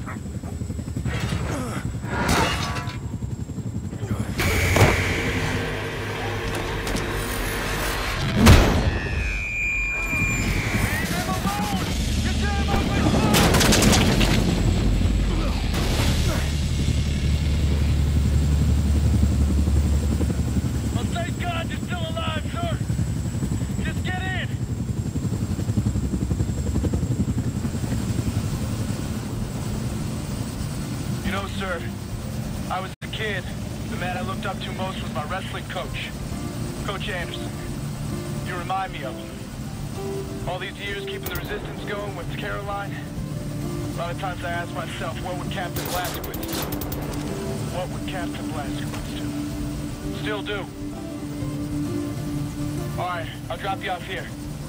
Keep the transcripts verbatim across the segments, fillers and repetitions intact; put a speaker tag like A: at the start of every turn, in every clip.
A: Sir, I was a kid. The man I looked up to most was my wrestling coach, Coach Anderson. You remind me of him. All these years keeping the resistance going with Caroline, a lot of times I ask myself, what would Captain Blazkowicz do? What would Captain Blazkowicz do? Still do. All right, I'll drop you off here.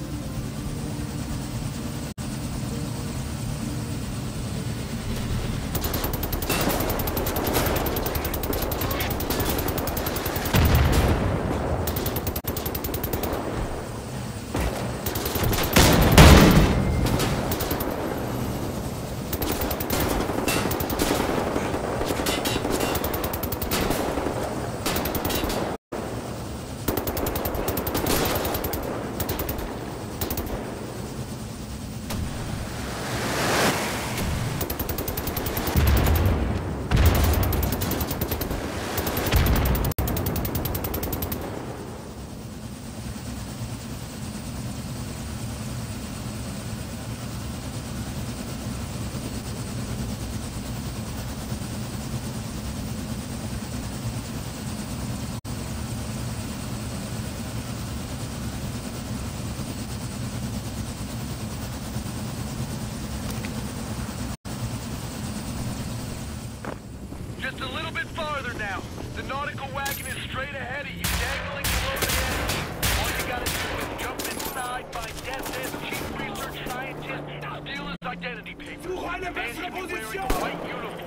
A: Just a little bit farther now. The nautical wagon is straight ahead of you, dangling below the edge. All you gotta do is jump inside, find Desmond's chief research scientist, and steal his identity papers. Man should be wearing a white uniform.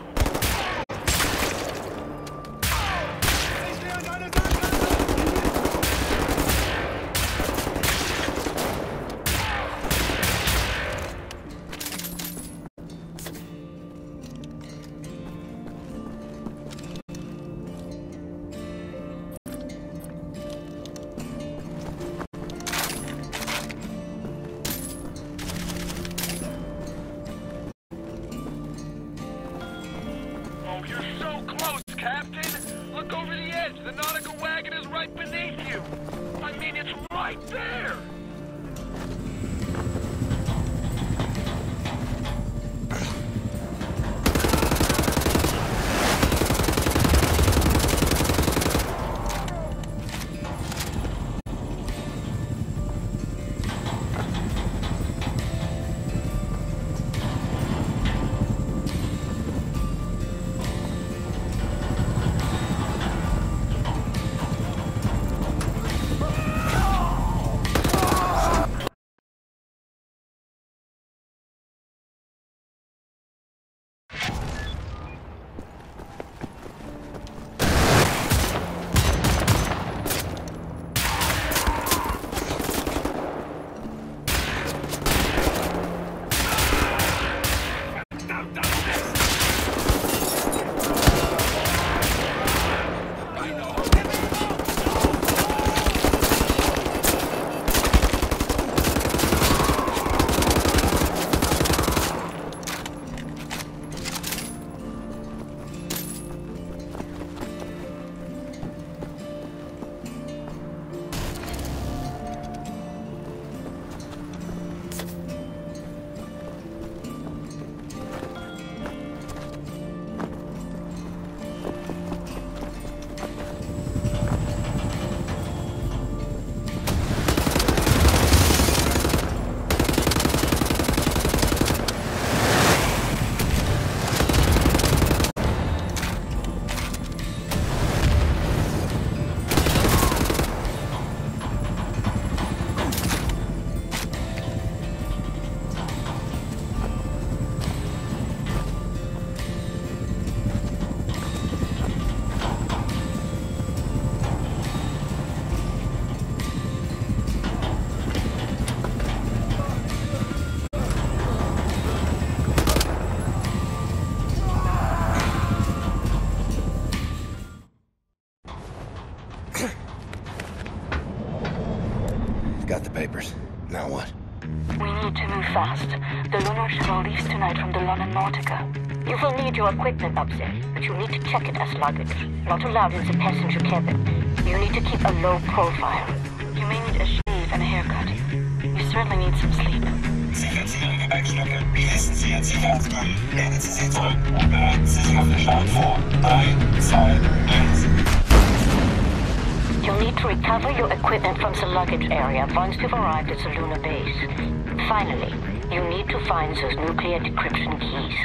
A: You're so close, Captain! Look over the edge! The nautical wagon is right beneath you! I mean, it's right there!
B: shuttle leaves tonight from the London Nautica. You will need your equipment up there, but you need to check it as luggage. Not allowed in the passenger cabin. You need to keep a low profile. You may need a shave and a haircut. You certainly need some sleep.
C: Sicherung Gepäckstücke. Wie heißen Sie Ihren Sicherheitsmann? Lehnen Sie sie zurück. Bereiten Sie sich auf den Start vor. drei, zwei, eins.
B: You'll need to recover your equipment from the luggage area once you've arrived at the lunar base. Finally, you need to find those nuclear decryption keys.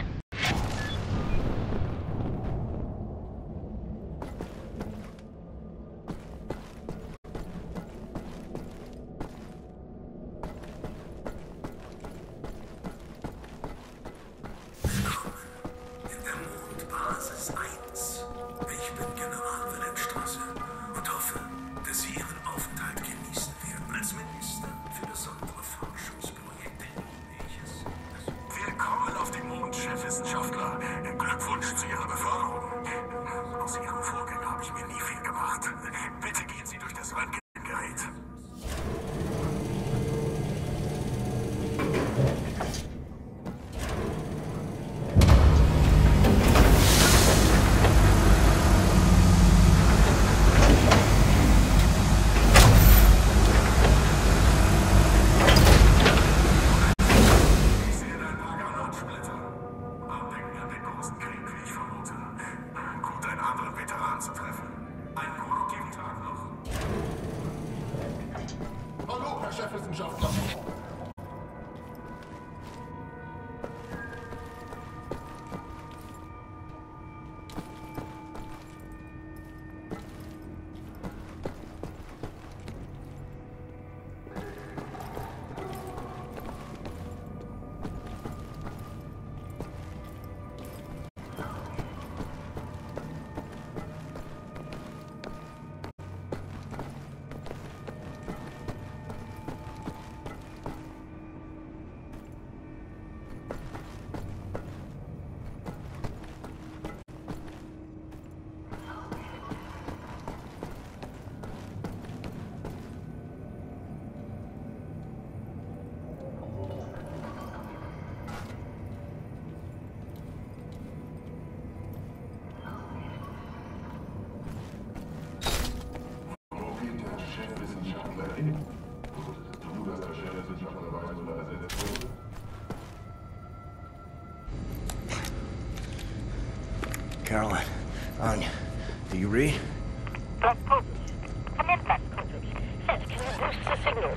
D: Caroline, Anya, do you read?
B: Blazkowicz. Come in, Blazkowicz. Seth, can you boost the signal?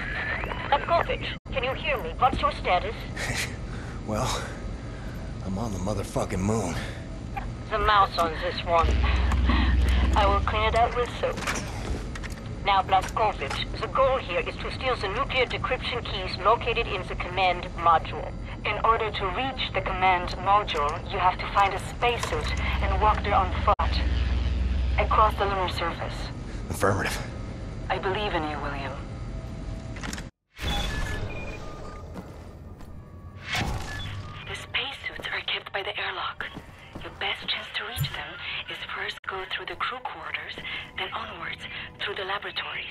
B: Blazkowicz, can you hear me? What's your status?
D: Well, I'm on the motherfucking moon.
B: The mouse on this one. I will clean it out with soap. Now, Blazkowicz, the goal here is to steal the nuclear decryption keys located in the command module. In order to reach the command module, you have to find a spacesuit and walk there on foot. Across the lunar surface.
D: Affirmative.
B: I believe in you, William. The spacesuits are kept by the airlock. Your best chance to reach them is first go through the crew quarters, then onwards through the laboratories.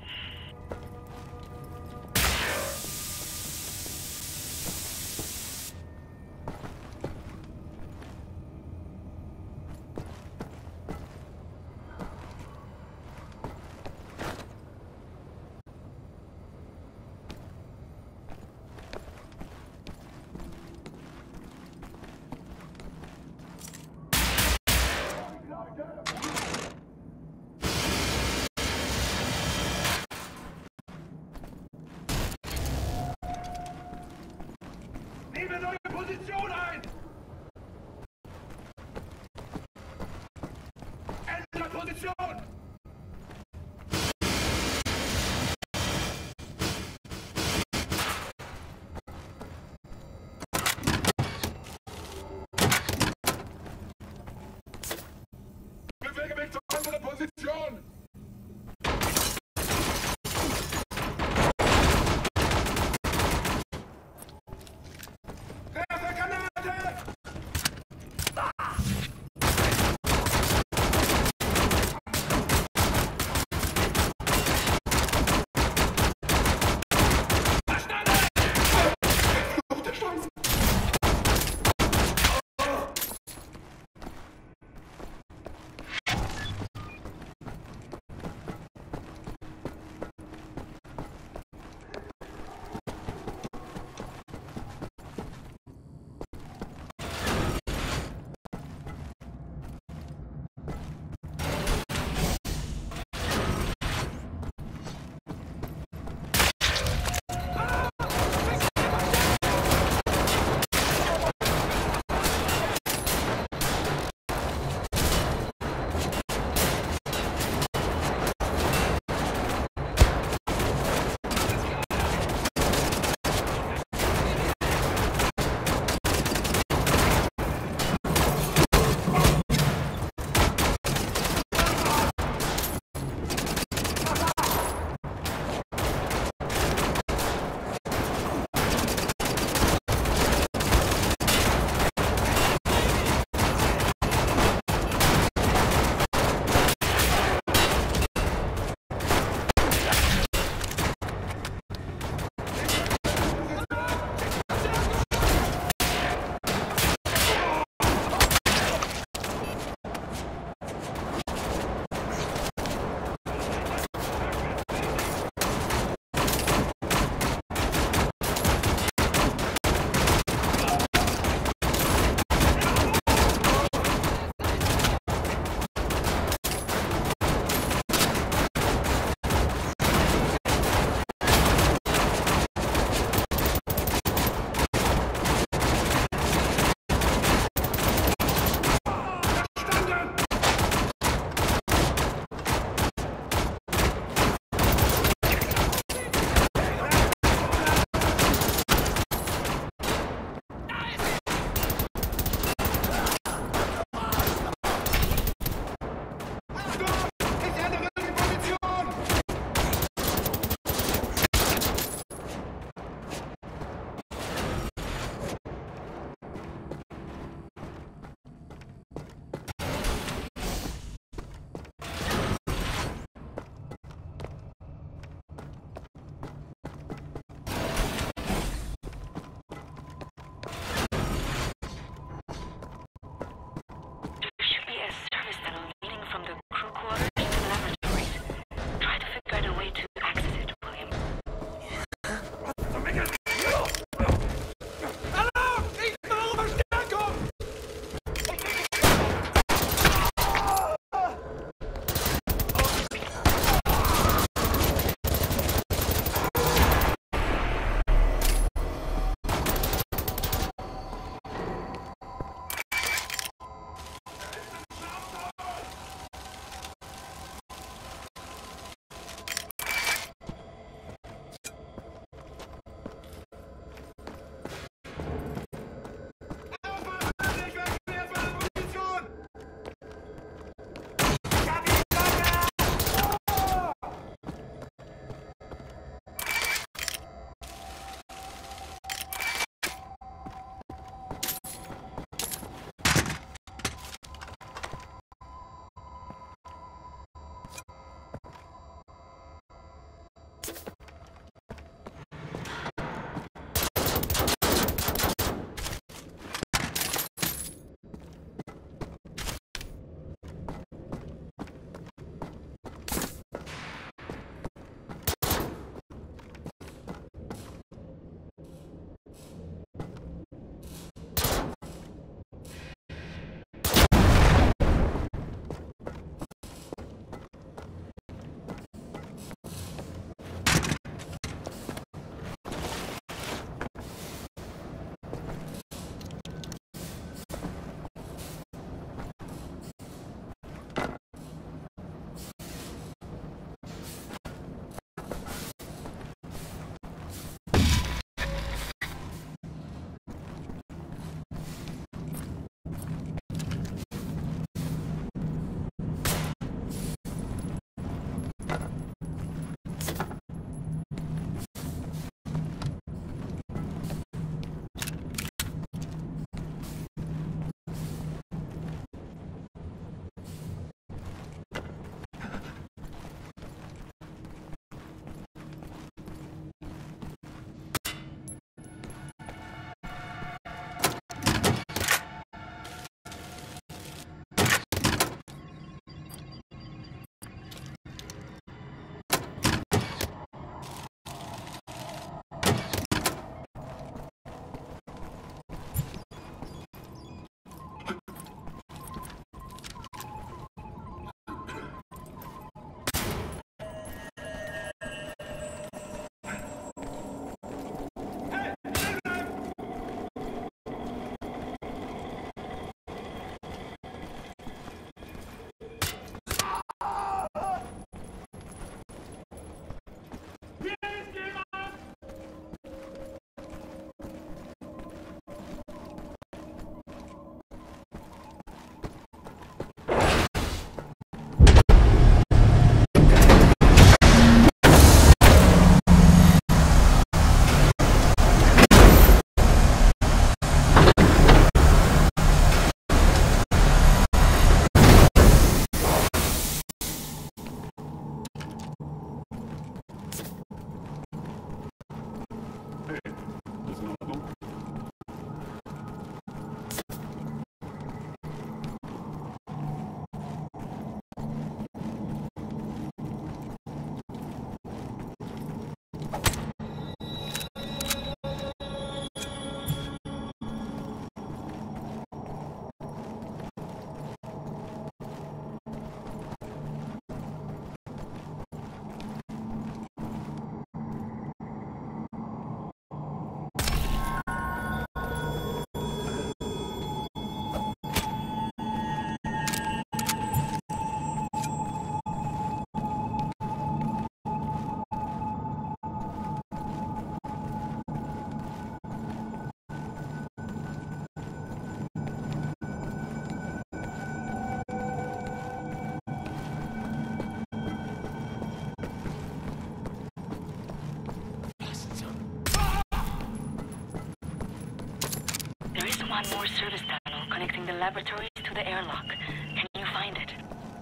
A: Nehme neue Position ein! Ändere Position! Bewege mich zur anderen Position! Werfe Granate!
B: I'm on Moore's service tunnel connecting the laboratories to the airlock. Can you find it?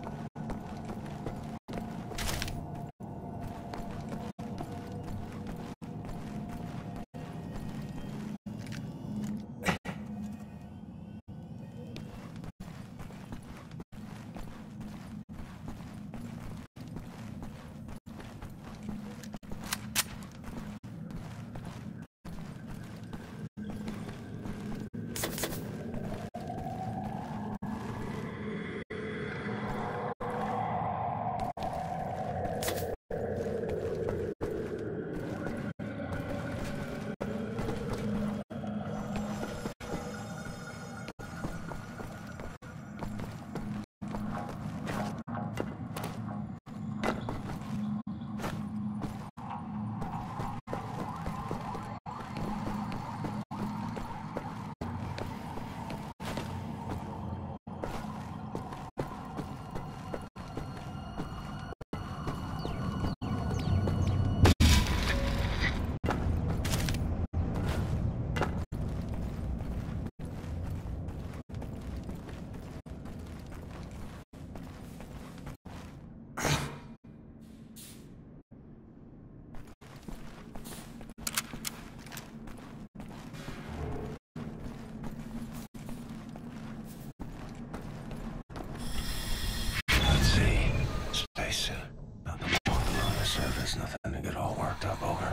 D: Nothing to get all worked up over.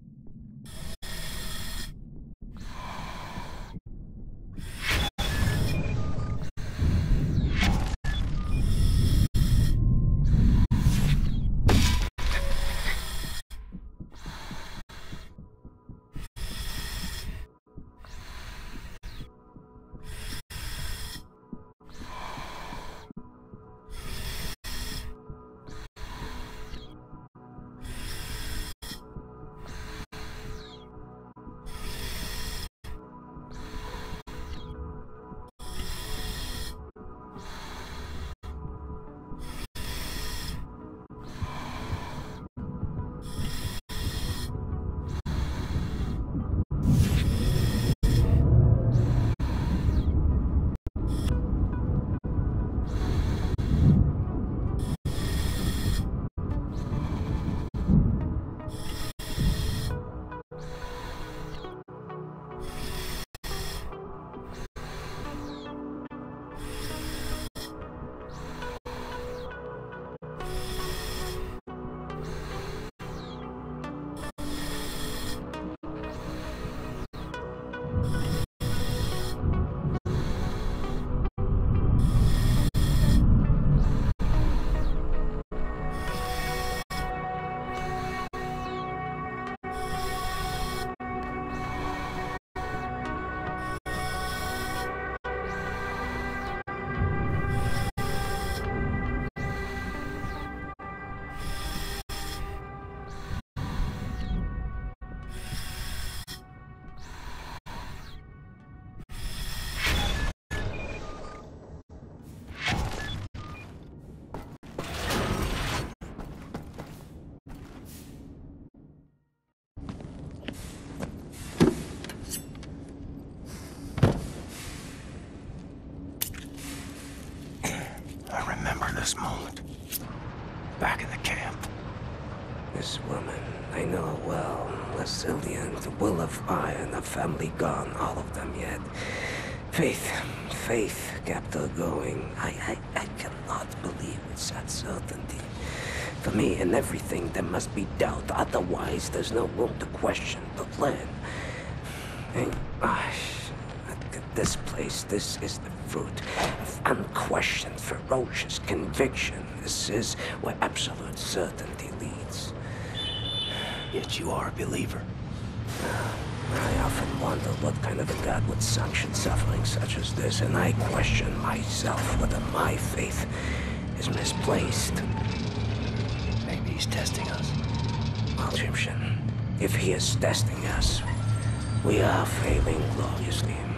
D: This moment, back in the camp.
E: This woman, I know her well. Resilient, the will of iron, a family gone, all of them yet. Faith, faith kept her going. I, I, I cannot believe it's that certainty. For me, in everything, there must be doubt. Otherwise, there's no room to question. But Len, hey, gosh, this place, this is the fruit of unquestioned, ferocious conviction. This is where absolute certainty leads.
D: Yet you are a believer.
E: I often wonder what kind of a God would sanction suffering such as this, and I question myself whether my faith is misplaced.
D: Maybe he's testing us.
E: Well, Egyptian, if he is testing us, we are failing gloriously.